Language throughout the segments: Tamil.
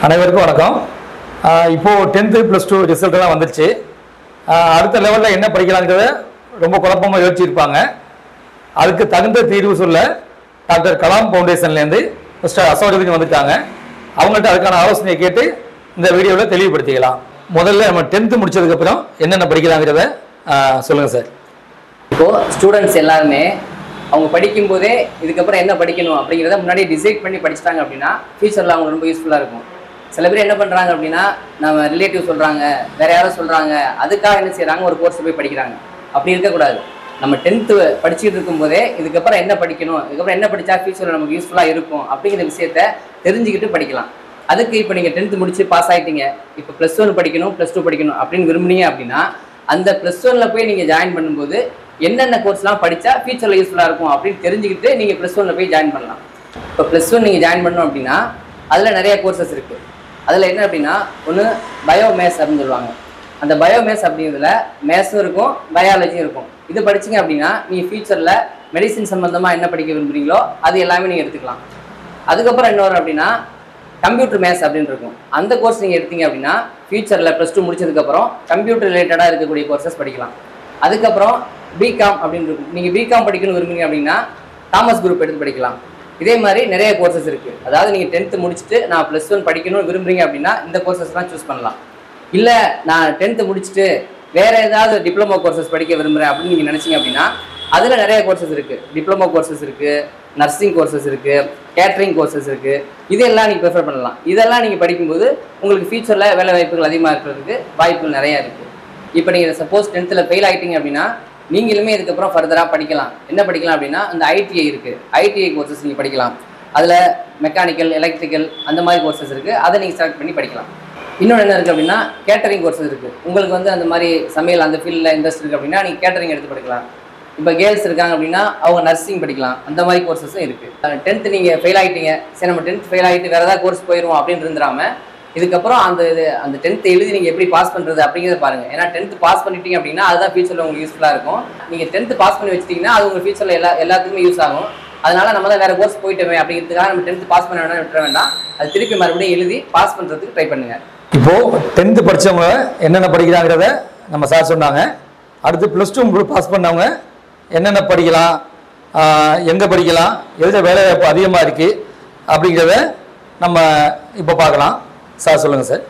அனைவருக்கும் வணக்கம். இப்போது 10th +2 ரிசல்ட்டெல்லாம் வந்துருச்சு. அடுத்த லெவலில் என்ன படிக்கலாங்கிறத ரொம்ப குழப்பமாக யோசிச்சிருப்பாங்க. அதுக்கு தகுந்த தீர்வு சொல்ல டாக்டர் கலாம் ஃபவுண்டேஷன்லேருந்து மிஸ்டர் அசோகத்துக்கு வந்துட்டாங்க. அவங்கள்ட்ட அதுக்கான ஆலோசனையை கேட்டு இந்த வீடியோவில் தெளிவுபடுத்திக்கலாம். முதல்ல நம்ம 10th முடிச்சதுக்கப்புறம் என்னென்ன படிக்கலாங்கிறத சொல்லுங்கள் சார். இப்போது ஸ்டூடெண்ட்ஸ் எல்லாருமே அவங்க படிக்கும்போதே இதுக்கப்புறம் என்ன படிக்கணும் அப்படிங்கிறத முன்னாடி டிசைட் பண்ணி படிச்சிட்டாங்க அப்படின்னா ஃபியூச்சரில் அவங்க ரொம்ப யூஸ்ஃபுல்லாக இருக்கும். சில பேர் என்ன பண்ணுறாங்க அப்படின்னா, நம்ம ரிலேட்டிவ் சொல்கிறாங்க, வேறு யாரும் சொல்கிறாங்க, அதுக்காக என்ன செய்கிறாங்க, ஒரு கோர்ஸ் போய் படிக்கிறாங்க. அப்படி இருக்கக்கூடாது. நம்ம 10th படிச்சுட்டு இருக்கும்போதே இதுக்கப்புறம் என்ன படிக்கணும், இதுக்கப்புறம் என்ன படித்தா ஃபியூச்சரில் நமக்கு யூஸ்ஃபுல்லாக இருக்கும் அப்படிங்கிற விஷயத்த தெரிஞ்சுக்கிட்டு படிக்கலாம். அதுக்கு இப்போ நீங்கள் 10th முடிச்சு பாஸ் ஆகிட்டீங்க, இப்போ +1 படிக்கணும், +2 படிக்கணும் அப்படின்னு விரும்புனீங்க அப்படின்னா, அந்த +1ல் போய் நீங்கள் ஜாயின் பண்ணும்போது என்னென்ன கோர்ஸ்லாம் படித்தா ஃபியூச்சரில் யூஸ்ஃபுல்லாக இருக்கும் அப்படின்னு தெரிஞ்சுக்கிட்டு நீங்கள் +1ல் போய் ஜாயின் பண்ணலாம். இப்போ +1 நீங்கள் ஜாயின் பண்ணணும் அப்படின்னா அதில் நிறைய கோர்சஸ் இருக்குது. அதில் என்ன அப்படின்னா, ஒன்று பயோமேத்ஸ் அப்படின்னு சொல்லுவாங்க. அந்த பயோமேத்ஸ் அப்படிங்கிறதுல மேத்ஸும் இருக்கும், பயாலஜியும் இருக்கும். இது படிச்சிங்க அப்படின்னா நீங்கள் ஃபியூச்சரில் மெடிசின் சம்மந்தமாக என்ன படிக்க விரும்புகிறீங்களோ அது எல்லாமே நீங்கள் எடுத்துக்கலாம். அதுக்கப்புறம் என்ன வரும் அப்படின்னா, கம்ப்யூட்டர் மேத்ஸ் அப்படின்னு இருக்கும். அந்த கோர்ஸ் நீங்கள் எடுத்தீங்க அப்படின்னா ஃபியூச்சரில் +2 முடிச்சதுக்கப்புறம் கம்ப்யூட்டர் ரிலேட்டடாக இருக்கக்கூடிய கோர்சஸ் படிக்கலாம். அதுக்கப்புறம் பிகாம் அப்படின்னு இருக்கும். நீங்கள் பிகாம் படிக்கணும்னு விரும்புங்க அப்படின்னா காமர்ஸ் குரூப் எடுத்து படிக்கலாம். இதே மாதிரி நிறைய கோர்சஸ் இருக்குது. அதாவது நீங்கள் 10th முடிச்சுட்டு நான் +1 படிக்கணும்னு விரும்புறீங்க அப்படின்னா இந்த கோர்சஸ்லாம் சூஸ் பண்ணலாம். இல்லை நான் 10th முடிச்சுட்டு வேறு ஏதாவது டிப்ளமோ கோர்சஸ் படிக்க விரும்புகிறேன் அப்படின்னு நீங்கள் நினச்சிங்க அப்படின்னா அதில் நிறைய கோர்சஸ் இருக்குது. டிப்ளமோ கோர்சஸ் இருக்குது, நர்சிங் கோர்சஸ் இருக்குது, கேட்ரிங் கோர்சஸ் இருக்குது. இதெல்லாம் நீங்கள் ப்ரிஃபர் பண்ணலாம். இதெல்லாம் நீங்கள் படிக்கும்போது உங்களுக்கு ஃபியூச்சரில் வேலை வாய்ப்புகள் அதிகமாக இருக்கிறதுக்கு வாய்ப்புகள் நிறையா இருக்குது. இப்போ நீங்கள் சப்போஸ் 10th ஃபெயில் ஆகிட்டீங்க அப்படின்னா நீங்களுமே இதுக்கப்புறம் ஃபர்தராக படிக்கலாம். என்ன படிக்கலாம் அப்படின்னா, இந்த ஐடிஐ இருக்குது, ஐடிஐ கோர்சஸ் நீங்கள் படிக்கலாம். அதில் மெக்கானிக்கல், எலக்ட்ரிக்கல் அந்த மாதிரி கோர்சஸ் இருக்குது. அதை நீங்கள் செலக்ட் பண்ணி படிக்கலாம். இன்னொன்று என்ன இருக்குது அப்படின்னா, கேட்டரிங் கோர்சஸ் இருக்குது. உங்களுக்கு வந்து அந்த மாதிரி சமையல் அந்த ஃபீல்டில் இன்ட்ரெஸ்ட் இருக்குது அப்படின்னா நீங்கள் கேட்டரிங் எடுத்து படிக்கலாம். இப்போ கேர்ள்ஸ் இருக்காங்க அப்படின்னா அவங்க நர்சிங் படிக்கலாம். அந்த மாதிரி கோர்சஸும் இருக்குது. 10th நீங்கள் ஃபெயில் ஆகிட்டீங்க, சரி நம்ம 10th ஃபெயில் ஆகிட்டு வேறு ஏதாவது கோர்ஸ் போயிடுவோம் அப்படின்னு இருந்துடாமல் இதுக்கப்புறம் அந்த 10th எழுதி நீங்கள் எப்படி பாஸ் பண்ணுறது அப்படிங்கிறத பாருங்கள். ஏன்னா 10th பாஸ் பண்ணிட்டீங்க அப்படின்னா அதுதான் ஃபியூச்சரில் உங்களுக்கு யூஸ்ஃபுல்லாக இருக்கும். நீங்கள் 10th பாஸ் பண்ணி வச்சிட்டிங்கன்னா அது உங்கள் ஃபியூச்சரில் எல்லாத்துக்குமே யூஸ் ஆகும். அதனால் நம்ம தான் வேறு கோர்ஸ் போயிட்டோமே அப்படிங்கிறதுக்காக நம்ம 10th பாஸ் பண்ண வேணாம் விட்டுற வேண்டாம். அது திருப்பி மறுபடியும் எழுதி பாஸ் பண்ணுறதுக்கு ட்ரை பண்ணுங்கள். இப்போது 10th படித்தவங்க என்னென்ன படிக்கிறாங்கிறத நம்ம சார் சொன்னாங்க. அடுத்து +2 பாஸ் பண்ணவங்க என்னென்ன படிக்கலாம், எங்கே படிக்கலாம், எதில் வேலை வாய்ப்பு அதிகமாக இருக்குது அப்படிங்கிறத நம்ம இப்போ பார்க்கலாம். சார் சொல்லுங்கள் சார்.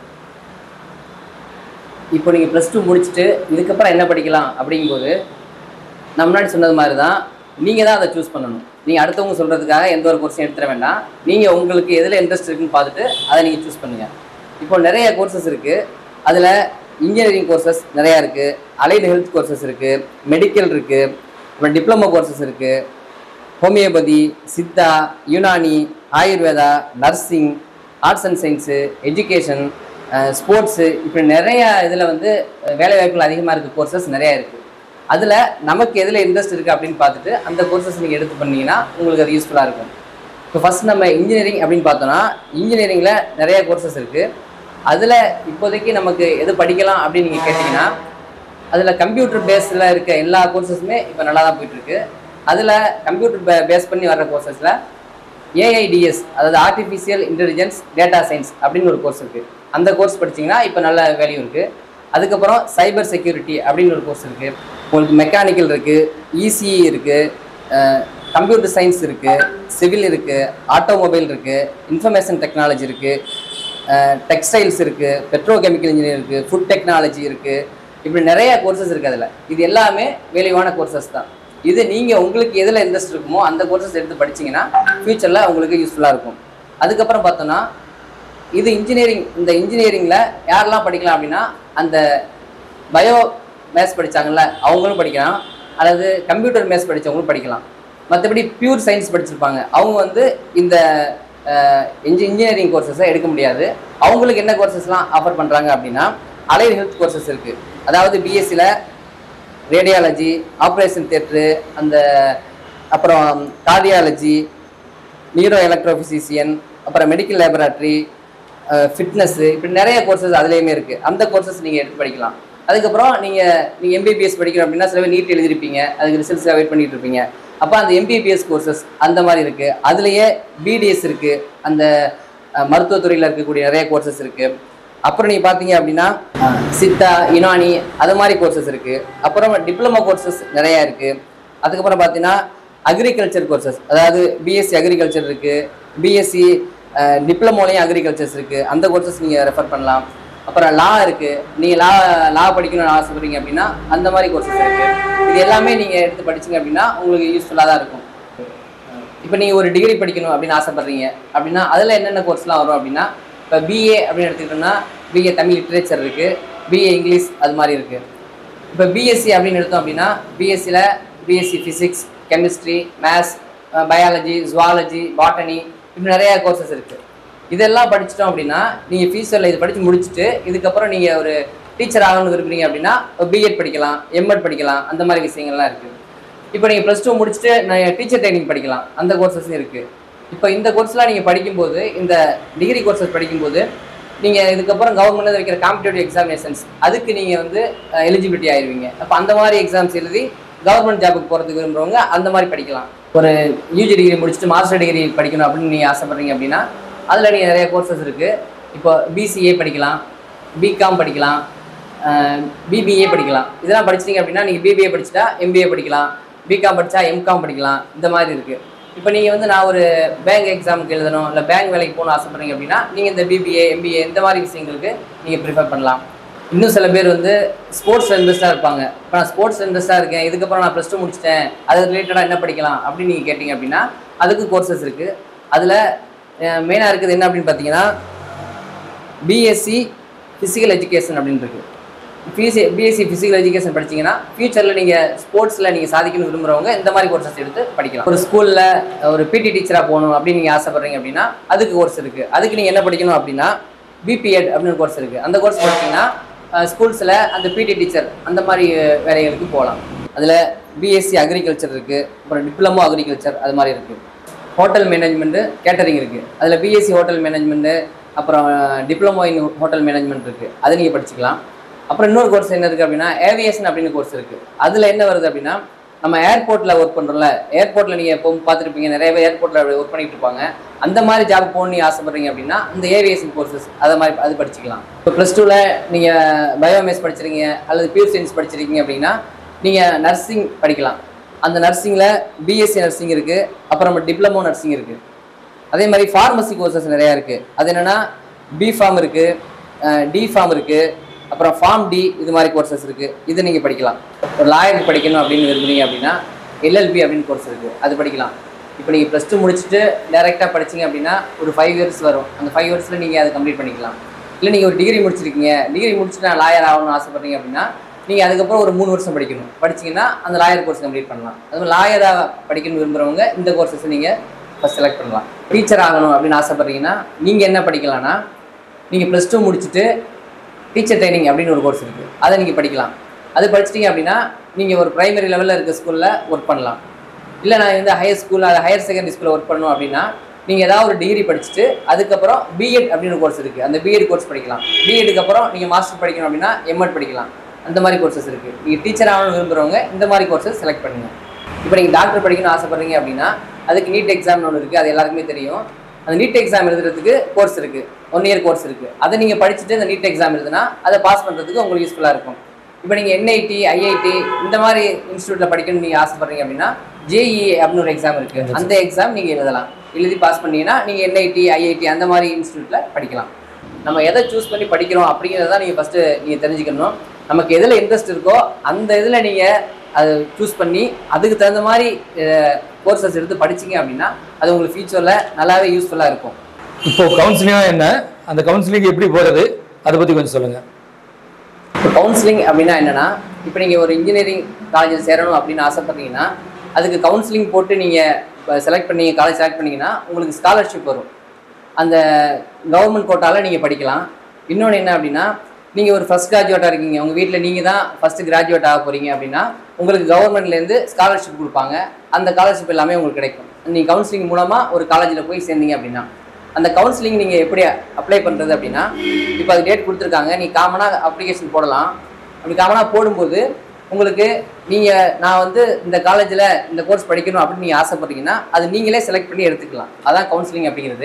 இப்போ நீங்கள் +2 முடிச்சுட்டு இதுக்கப்புறம் என்ன படிக்கலாம் அப்படிங்கும்போது நான் முன்னாடி சொன்னது மாதிரி தான் நீங்கள் தான் அதை சூஸ் பண்ணணும். நீங்கள் அடுத்தவங்க சொல்கிறதுக்காக எந்த ஒரு கோர்ஸையும் எடுத்துட வேண்டாம். நீங்கள் உங்களுக்கு எதில் இன்ட்ரெஸ்ட் இருக்குன்னு பார்த்துட்டு அதை நீங்கள் சூஸ் பண்ணுங்கள். இப்போ நிறைய கோர்சஸ் இருக்குது. அதில் இன்ஜினியரிங் கோர்சஸ் நிறையா இருக்குது, அலைடு ஹெல்த் கோர்சஸ் இருக்குது, மெடிக்கல் இருக்குது, அப்புறம் டிப்ளமோ கோர்சஸ் இருக்குது, homeopathy, Siddha, Unani, Ayurveda, nursing, arts and science, education, sports, இப்படி நிறையா இதில் வந்து வேலைவாய்ப்புகள் அதிகமாக இருக்குது. கோர்சஸ் நிறையா இருக்குது. அதில் நமக்கு எதில் இன்ட்ரெஸ்ட் இருக்குது அப்படின்னு பார்த்துட்டு அந்த கோர்சஸ் நீங்கள் எடுத்து பண்ணிங்கன்னா உங்களுக்கு அது யூஸ்ஃபுல்லாக இருக்கும். இப்போ ஃபஸ்ட் நம்ம இன்ஜினியரிங் அப்படின்னு பார்த்தோன்னா இன்ஜினியரிங்கில் நிறைய கோர்சஸ் இருக்குது. அதில் இப்போதைக்கு நமக்கு எது படிக்கலாம் அப்படின்னு நீங்கள் கேட்டிங்கன்னா அதில் கம்ப்யூட்டர் பேஸில் இருக்க எல்லா கோர்சஸுமே இப்போ நல்லா தான் போயிட்டுருக்கு. அதில் கம்ப்யூட்டர் பேஸ் பண்ணி வர்ற கோர்சஸில் ஏஐடிஎஸ், அதாவது ஆர்டிஃபிஷியல் இன்டெலிஜென்ஸ் டேட்டா சயின்ஸ் அப்படின்னு ஒரு கோர்ஸ் இருக்குது. அந்த கோர்ஸ் படிச்சிங்கன்னா இப்போ நல்ல வேல்யூ இருக்குது. அதுக்கப்புறம் சைபர் செக்யூரிட்டி அப்படின்னு ஒரு கோர்ஸ் இருக்குது. உங்களுக்கு மெக்கானிக்கல் இருக்குது, இசிஇ இருக்குது, கம்ப்யூட்டர் சயின்ஸ் இருக்குது, சிவில் இருக்குது, ஆட்டோமொபைல் இருக்குது, இன்ஃபர்மேஷன் டெக்னாலஜி இருக்குது, டெக்ஸ்டைல்ஸ் இருக்குது, பெட்ரோகெமிக்கல் இன்ஜினியர் இருக்குது, ஃபுட் டெக்னாலஜி இருக்குது. இப்படி நிறைய கோர்சஸ் இருக்குது. அதில் இது எல்லாமே வேல்யூவான கோர்சஸ் தான். இது நீங்கள் உங்களுக்கு எதில் இன்ட்ரெஸ்ட் இருக்குமோ அந்த கோர்சஸ் எடுத்து படிச்சிங்கன்னா ஃபியூச்சரில் உங்களுக்கு யூஸ்ஃபுல்லாக இருக்கும். அதுக்கப்புறம் பார்த்தோன்னா இது இன்ஜினியரிங். இந்த இன்ஜினியரிங்கில் யாரெல்லாம் படிக்கலாம் அப்படின்னா, அந்த பயோ மேத்ஸ் படித்தாங்கல்ல அவங்களும் படிக்கலாம், அல்லது கம்ப்யூட்டர் மேத்ஸ் படித்தவங்களும் படிக்கலாம். மற்றபடி பியூர் சயின்ஸ் படிச்சிருப்பாங்க அவங்க வந்து இந்த இன்ஜினியரிங் கோர்சஸை எடுக்க முடியாது. அவங்களுக்கு என்ன கோர்சஸ்லாம் ஆஃபர் பண்ணுறாங்க அப்படின்னா, அலைடு ஹெல்த் கோர்சஸ் இருக்குது. அதாவது பிஎஸ்சியில் ரேடியாலஜி, ஆப்ரேஷன் தியேட்ரு, அப்புறம் கார்டியாலஜி, நியூரோ எலக்ட்ரோஃபிசிஷியன், அப்புறம் மெடிக்கல் லேபரேட்டரி, ஃபிட்னஸ்ஸு, இப்படி நிறைய கோர்சஸ் அதுலேயுமே இருக்குது. அந்த கோர்சஸ் நீங்கள் எடுத்து படிக்கலாம். அதுக்கப்புறம் நீங்கள் எம்பிபிஎஸ் படிக்கணும் அப்படின்னா சில பேர் நீட் எழுதிருப்பீங்க, அதுக்கு ரிசல்ட்ஸாக வெயிட் பண்ணிகிட்டு இருப்பீங்க. அப்போ அந்த எம்பிபிஎஸ் கோர்சஸ் அந்த மாதிரி இருக்குது. அதுலேயே பிடிஎஸ் இருக்குது, அந்த மருத்துவத்துறையில் இருக்கக்கூடிய நிறைய கோர்சஸ் இருக்குது. அப்புறம் நீங்கள் பார்த்தீங்க அப்படின்னா சித்தா, யுனானி அது மாதிரி கோர்சஸ் இருக்குது. அப்புறம் டிப்ளமோ கோர்சஸ் நிறையா இருக்குது. அதுக்கப்புறம் பார்த்தீங்கன்னா அக்ரிகல்ச்சர் கோர்சஸ், அதாவது பிஎஸ்சி அக்ரிகல்ச்சர் இருக்குது, பிஎஸ்சி டிப்ளமோலையும் அக்ரிகல்ச்சர்ஸ் இருக்குது. அந்த கோர்சஸ் நீங்கள் ரெஃபர் பண்ணலாம். அப்புறம் லா இருக்குது, நீங்கள் லா படிக்கணும்னு ஆசைப்படுறீங்க அப்படின்னா அந்த மாதிரி கோர்சஸ் இருக்குது. இது எல்லாமே நீங்கள் எடுத்து படிச்சிங்க அப்படின்னா உங்களுக்கு யூஸ்ஃபுல்லாக தான் இருக்கும். இப்போ நீங்கள் ஒரு டிகிரி படிக்கணும் அப்படின்னு ஆசைப்பட்றீங்க அப்படின்னா அதில் என்னென்ன கோர்ஸ்லாம் வரும் அப்படின்னா, இப்போ பிஏ அப்படின்னு எடுத்துக்கிட்டோம்னா பிஏ தமிழ் லிட்ரேச்சர் இருக்குது, பிஏ இங்கிலீஷ் அது மாதிரி இருக்குது. இப்போ பிஎஸ்சி அப்படின்னு எடுத்தோம் அப்படின்னா பிஎஸ்சியில் BSc physics, chemistry, maths, biology, zoology, botany இப்படி நிறையா கோர்சஸ் இருக்குது. இதெல்லாம் படிச்சிட்டோம் அப்படின்னா நீங்கள் ஃபியூச்சரில் இது படித்து முடிச்சுட்டு இதுக்கப்புறம் நீங்கள் ஒரு டீச்சர் ஆகணும்னு விரும்புறீங்க அப்படின்னா பிஎட் படிக்கலாம், எம்எட் படிக்கலாம், அந்த மாதிரி விஷயங்கள்லாம் இருக்குது. இப்போ நீங்கள் +2 முடிச்சுட்டு நான் டீச்சர் ட்ரைனிங் படிக்கலாம், அந்த கோர்சஸும் இருக்குது. இப்போ இந்த கோர்ஸ்லாம் நீங்கள் படிக்கும்போது, இந்த டிகிரி கோர்சஸ் படிக்கும்போது நீங்கள் இதுக்கப்புறம் கவர்மெண்ட்டில் வைக்கிற காம்படிட்டிவ் எக்ஸாமினேஷன்ஸ் அதுக்கு நீங்கள் வந்து எலிஜிபிலிட்டி ஆயிடுவீங்க. அப்போ அந்த மாதிரி எக்ஸாம்ஸ் எழுதி கவர்மெண்ட் ஜாபுக்கு போகிறதுக்கு விரும்புகிறவங்க அந்த மாதிரி படிக்கலாம். ஒரு யூஜி டிகிரி முடிச்சுட்டு மாஸ்டர் டிகிரி படிக்கணும் அப்படின்னு நீங்கள் ஆசைப்பட்றீங்க அப்படின்னா அதில் நீங்கள் நிறைய கோர்சஸ் இருக்குது. இப்போ பிசிஏ படிக்கலாம், பிகாம் படிக்கலாம், பிபிஏ படிக்கலாம். இதெல்லாம் படிச்சிட்டிங்க அப்படின்னா நீங்கள் பிபிஏ படிச்சுட்டா எம்பிஏ படிக்கலாம், பிகாம் படித்தா எம்காம் படிக்கலாம், இந்த மாதிரி இருக்குது. இப்போ நீங்கள் வந்து நான் ஒரு பேங்க் எக்ஸாமுக்கு எழுதணும், இல்லை பேங்க் வேலைக்கு போகணும்னு ஆசைப்பட்றீங்க அப்படின்னா நீங்கள் இந்த பிபிஏ, எம்பிஏ இந்த மாதிரி விஷயங்களுக்கு நீங்கள் ப்ரிஃபர் பண்ணலாம். இன்னும் சில பேர் வந்து ஸ்போர்ட்ஸ் இன்ட்ரெஸ்ட்டாக இருப்பாங்க. இப்போ நான் ஸ்போர்ட்ஸ் இன்ட்ரெஸ்ட்டாக இருக்கேன், இதுக்கப்புறம் நான் +2 முடிச்சிட்டேன், அது ரிலேட்டடாக என்ன படிக்கலாம் அப்படின்னு நீங்கள் கேட்டிங்க அப்படின்னா அதுக்கு கோர்சஸ் இருக்குது. அதில் மெயினாக இருக்குது என்ன அப்படின்னு பார்த்தீங்கன்னா பிஎஸ்சி ஃபிசிக்கல் எஜுகேஷன் அப்படின்னு இருக்குது. பிஎஸ்சி ஃபிசிக்கல் எஜுகேஷன் படிச்சிங்கன்னா ஃபியூச்சரில் நீங்கள் ஸ்போர்ட்ஸில் நீங்கள் சாதிக்கணும்னு விரும்புகிறவங்க இந்த மாதிரி கோர்சஸ் எடுத்து படிக்கலாம். ஒரு ஸ்கூலில் ஒரு பிடி டீச்சராக போகணும் அப்படின்னு நீங்கள் ஆசைப்பட்றீங்க அப்படின்னா அதுக்கு கோர்ஸ் இருக்குது. அதுக்கு நீங்கள் என்ன படிக்கணும் அப்படின்னா பிபிஎட் அப்படின்னு கோர்ஸ் இருக்குது. அந்த கோர்ஸ் படிச்சிங்கன்னா ஸ்கூல்ஸில் அந்த பிடி டீச்சர் அந்த மாதிரி வேலைகளுக்கு போகலாம். அதில் பிஎஸ்சி அக்ரிகல்ச்சர் இருக்குது, அப்புறம் டிப்ளமோ அக்ரிகல்ச்சர் அது மாதிரி இருக்குது. ஹோட்டல் மேனேஜ்மெண்ட்டு, கேட்டரிங் இருக்குது. அதில் பிஎஸ்சி ஹோட்டல் மேனேஜ்மெண்ட்டு, அப்புறம் டிப்ளமோ இன் ஹோட்டல் மேனேஜ்மெண்ட் இருக்குது, அது நீங்கள் படிச்சுக்கலாம். அப்புறம் இன்னொரு கோர்ஸ் என்ன இருக்குது அப்படின்னா ஏவியேஷன் அப்படின்னு கோர்ஸ் இருக்குது. அதில் என்ன வருது அப்படின்னா நம்ம ஏர்போர்ட்டில் ஒர்க் பண்ணுறோம்ல, ஏர்போர்ட்டில் நீங்கள் எப்போ பார்த்துருப்பீங்க, நிறைய பேர் ஏர்போர்ட்டில் ஒர்க் பண்ணிட்டு இருப்பாங்க. அந்த மாதிரி ஜாப் போகணுன்னு நீங்கள் ஆசைப்பட்றீங்க அப்படின்னா இந்த ஏவியேஷன் கோர்சஸ் அதை மாதிரி அது படிச்சுக்கலாம். இப்போ +2ல் நீங்கள் பயோமேஸ் படிச்சிருக்கீங்க அல்லது பியூர் சயின்ஸ் படிச்சிருக்கீங்க அப்படின்னா நீங்கள் நர்சிங் படிக்கலாம். அந்த நர்சிங்கில் பிஎஸ்சி நர்சிங் இருக்குது, அப்புறம் டிப்ளமோ நர்சிங் இருக்குது. அதே மாதிரி ஃபார்மசி கோர்சஸ் நிறையா இருக்குது. அது என்னென்னா பிஃபார்ம் இருக்குது, டிஃபார்ம் இருக்குது, அப்புறம் ஃபார்ம் டி இது மாதிரி கோர்சஸ் இருக்குது. இது நீங்கள் படிக்கலாம். ஒரு லாயருக்கு படிக்கணும் அப்படின்னு விரும்புறீங்க அப்படின்னா எல்எல்பி அப்படின்னு கோர்ஸ் இருக்குது, அது படிக்கலாம். இப்போ நீங்கள் +2 முடிச்சுட்டு டேரெக்டாக படிச்சிங்க அப்படின்னா ஒரு 5 இயர்ஸ் வரும். அந்த 5 இயர்ஸில் நீங்கள் அதை கம்ப்ளீட் பண்ணிக்கலாம். இல்லை நீங்கள் ஒரு டிகிரி முடிச்சிருக்கீங்க, டிகிரி முடிச்சுட்டு நான் லாயர் ஆகணும்னு ஆசைப்பட்றீங்க அப்படின்னா நீங்கள் அதுக்கப்புறம் ஒரு 3 வருஷம் படிக்கணும். படிச்சிங்கன்னா அந்த லாயர் கோர்ஸ் கம்ப்ளீட் பண்ணலாம். அதுவும் லாயராக படிக்கணும்னு விரும்புகிறவங்க இந்த கோர்சஸை நீங்கள் ஃபஸ்ட் செலக்ட் பண்ணலாம். டீச்சர் ஆகணும் அப்படின்னு ஆசைப்பட்றீங்கன்னா நீங்கள் என்ன படிக்கலாம்னா நீங்கள் +2 முடிச்சுட்டு டீச்சர் ட்ரைனிங் அப்படின்னு ஒரு கோர்ஸ் இருக்குது, அதை நீங்கள் படிக்கலாம். அது படிச்சிட்டிங்க அப்படின்னா நீங்கள் ஒரு ப்ரைமரி லெவலில் இருக்க ஸ்கூலில் ஒர்க் பண்ணலாம். இல்லை நான் வந்து ஹையர் ஸ்கூல் ஹையர் செகண்டரி ஸ்கூலில் ஒர்க் பண்ணணும் அப்படின்னா நீங்கள் ஏதாவது ஒரு டிகிரி படிச்சுட்டு அதுக்கப்புறம் பிஎட் அப்படின்னு ஒரு கோர்ஸ் இருக்குது, அந்த பிஎட் கோர்ஸ் படிக்கலாம். பிஎட்டுக்கு அப்புறம் நீங்கள் மாஸ்டர் படிக்கணும் அப்படின்னா எம்எட் படிக்கலாம். அந்த மாதிரி கோர்சஸ் இருக்குது. நீங்கள் டீச்சர் ஆகணும்னு விரும்புகிறவங்க இந்த மாதிரி கோர்சஸ் செலக்ட் பண்ணுங்கள். இப்போ நீங்கள் டாக்டர் படிக்கணும்னு ஆசைப்பட்றீங்க அப்படின்னா அதுக்கு நீட் எக்ஸாம்னு ஒன்று இருக்குது, அது எல்லாருக்குமே தெரியும். அந்த நீட் எக்ஸாம் எழுதுறதுக்கு கோர்ஸ் இருக்குது, 1 இயர் கோர்ஸ் இருக்குது. அதை நீங்கள் படிச்சுட்டு அந்த நீட் எக்ஸாம் எழுதுனா அதை பாஸ் பண்ணுறதுக்கு உங்களுக்கு யூஸ்ஃபுல்லாக இருக்கும். இப்போ நீங்கள் என்ஐடி, ஐஐடி இந்த மாதிரி இன்ஸ்டியூட்டில் படிக்கணும்னு நீங்கள் ஆசைப்பட்றீங்க அப்படின்னா ஜேஇஏ அப்படின்னு ஒரு எக்ஸாம் இருக்குது, அந்த எக்ஸாம் நீங்கள் எழுதலாம். எழுதி பாஸ் பண்ணிங்கன்னா நீங்கள் என்ஐடி, ஐஐடி அந்த மாதிரி இன்ஸ்டியூட்டில் படிக்கலாம். நம்ம எதை சூஸ் பண்ணி படிக்கிறோம் அப்படிங்கிறத நீங்கள் ஃபஸ்ட்டு நீங்கள் தெரிஞ்சுக்கணும். நமக்கு எதில் இன்ட்ரெஸ்ட் இருக்கோ அந்த இதில் நீங்கள் அதை சூஸ் பண்ணி அதுக்கு தகுந்த மாதிரி கோர்சஸ் எடுத்து படிச்சிங்க அப்படின்னா அது உங்களுக்கு ஃபியூச்சரில் நல்லாவே யூஸ்ஃபுல்லாக இருக்கும். இப்போது கவுன்சிலிங்காக என்ன, அந்த கவுன்சிலிங் எப்படி போகிறது அதை பற்றி கொஞ்சம் சொல்லுங்கள். இப்போ கவுன்சிலிங் அப்படின்னா என்னென்னா, இப்போ நீங்கள் ஒரு இன்ஜினியரிங் காலேஜில் சேரணும் அப்படின்னு ஆசைப்பட்றீங்கன்னா அதுக்கு கவுன்சிலிங் போட்டு நீங்கள் செலக்ட் பண்ணி காலேஜ் செலக்ட் பண்ணிங்கன்னா உங்களுக்கு ஸ்காலர்ஷிப் வரும். அந்த கவர்மெண்ட் கோட்டாவில் நீங்கள் படிக்கலாம். இன்னொன்று என்ன அப்படின்னா நீங்கள் ஒரு ஃபஸ்ட் கிராஜுவேட்டாக இருக்கீங்க, உங்கள் வீட்டில் நீங்கள் தான் ஃபஸ்ட்டு கிராஜுவேட் ஆக போகிறீங்க அப்படின்னா உங்களுக்கு கவர்மெண்ட்லேருந்து ஸ்காலர்ஷிப் கொடுப்பாங்க. அந்த ஸ்காலர்ஷிப் எல்லாமே உங்களுக்கு கிடைக்கும். நீங்கள் கவுன்சிலிங் மூலமாக ஒரு காலேஜில் போய் சேர்ந்தீங்க அப்படின்னா அந்த கவுன்சிலிங் நீங்கள் எப்படி அப்ளை பண்ணுறது அப்படின்னா இப்போ அது டேட் கொடுத்துருக்காங்க, நீங்கள் காமனாக அப்ளிகேஷன் போடலாம். அப்படி காமனாக போடும்போது உங்களுக்கு நான் வந்து இந்த காலேஜில் இந்த கோர்ஸ் படிக்கணும் அப்படின்னு நீங்கள் ஆசைப்பட்றீங்கன்னா அது நீங்களே செலக்ட் பண்ணி எடுத்துக்கலாம். அதான் கவுன்சிலிங் அப்படிங்கிறது.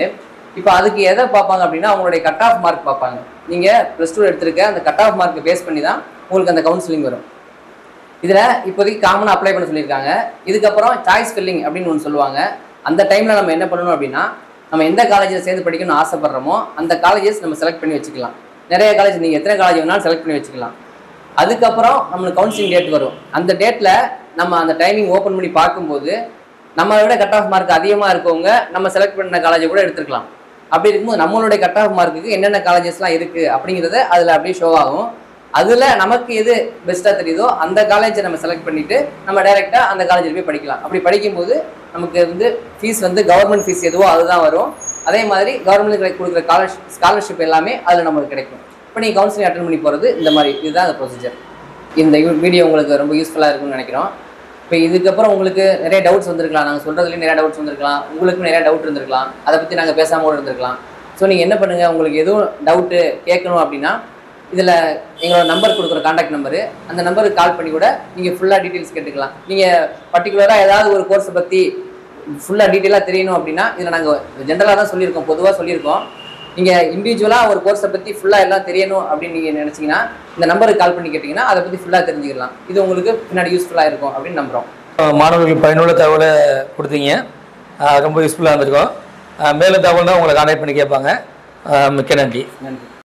இப்போ அதுக்கு எதை பார்ப்பாங்க அப்படின்னா அவங்களுடைய கட் ஆஃப் மார்க் பார்ப்பாங்க. நீங்கள் +2 எடுத்திருக்க அந்த கட் ஆஃப் மார்க் பேஸ் பண்ணி தான் உங்களுக்கு அந்த கவுன்சிலிங் வரும். இதில் இப்போதைக்கு காமனாக அப்ளை பண்ண சொல்லியிருக்காங்க. இதுக்கப்புறம் சாய்ஸ் ஃபில்லிங் அப்படின்னு ஒன்று சொல்லுவாங்க. அந்த டைமில் நம்ம என்ன பண்ணணும் அப்படின்னா, நம்ம எந்த காலேஜில் சேர்ந்து படிக்கணும்னு ஆசைப்படுறோமோ அந்த காலேஜஸ் நம்ம செலக்ட் பண்ணி வச்சுக்கலாம். நிறைய காலேஜ் நீங்கள் எத்தனை காலேஜ் வேணாலும் செலக்ட் பண்ணி வச்சுக்கலாம். அதுக்கப்புறம் நம்மளுக்கு கவுன்சிலிங் டேட் வரும். அந்த டேட்டில் நம்ம அந்த டைமிங் ஓப்பன் பண்ணி பார்க்கும்போது நம்ம விட கட் ஆஃப் மார்க் அதிகமாக இருக்கவங்க நம்ம செலக்ட் பண்ண காலேஜை கூட எடுத்துக்கலாம். அப்படி இருக்கும்போது நம்மளுடைய கட் ஆஃப் மார்க்குக்கு என்னென்ன காலேஜஸ்லாம் இருக்குது அப்படிங்கிறத அதில் அப்படியே ஷோ ஆகும். அதில் நமக்கு எது பெஸ்ட்டாக தெரியுதோ அந்த காலேஜை நம்ம செலக்ட் பண்ணிவிட்டு நம்ம டைரெக்டாக அந்த காலேஜில் போய் படிக்கலாம். அப்படி படிக்கும்போது நமக்கு ஃபீஸ் கவர்மெண்ட் ஃபீஸ் எதுவோ அதுதான் வரும். அதே மாதிரி கவர்மெண்ட்டுக்கு கொடுக்குற ஸ்காலர்ஷிப் எல்லாமே அதில் நமக்கு கிடைக்கும். இப்போ நீங்கள் கவுன்சிலிங் அட்டன் பண்ணி போகிறது இந்த மாதிரி இதுதான் அந்த ப்ரொசீஜர். இந்த வீடியோ உங்களுக்கு ரொம்ப யூஸ்ஃபுல்லாக இருக்கும்னு நினைக்கிறோம். இப்போ இதுக்கப்புறம் உங்களுக்கு நிறைய டவுட்ஸ் வந்திருக்கலாம். நாங்கள் சொல்கிறதுலேயும் நிறைய டவுட்ஸ் வந்திருக்கலாம். உங்களுக்கும் நிறைய டவுட் இருந்திருக்கலாம். அதை பற்றி நாங்கள் பேசாமல் இருந்திருக்கலாம். ஸோ நீங்கள் என்ன பண்ணுங்கள், உங்களுக்கு எதுவும் டவுட்டு கேட்கணும் அப்படின்னா இதில் எங்களோட நம்பர் கொடுக்குற காண்டாக்ட் நம்பரு, அந்த நம்பருக்கு கால் பண்ணி கூட நீங்கள் ஃபுல்லாக டீட்டெயில்ஸ் கேட்டுக்கலாம். நீங்கள் பர்டிகுலராக ஏதாவது ஒரு கோர்ஸை பற்றி ஃபுல்லாக டீட்டெயிலாக தெரியணும் அப்படின்னா இதில் நாங்கள் ஜென்ரலாக தான் சொல்லியிருக்கோம், பொதுவாக சொல்லியிருக்கோம். நீங்கள் இண்டிவிஜுவலாக ஒரு கோர்ஸை பற்றி ஃபுல்லாக எல்லாம் தெரியணும் அப்படின்னு நீங்கள் நினச்சிங்கன்னா இந்த நம்பருக்கு கால் பண்ணி கேட்டிங்கன்னா அதை பற்றி ஃபுல்லாக தெரிஞ்சுக்கலாம். இது உங்களுக்கு பின்னாடி யூஸ்ஃபுல்லாக இருக்கும் அப்படின்னு நம்புகிறோம். மாணவர்களுக்கு பயனுள்ள தகவலை கொடுத்தீங்க, ரொம்ப யூஸ்ஃபுல்லாக இருந்திருக்கும். மேலும் தகவல் தான் உங்களை கான்டாக்ட் பண்ணி கேட்பாங்க. மிக்க நன்றி. நன்றி.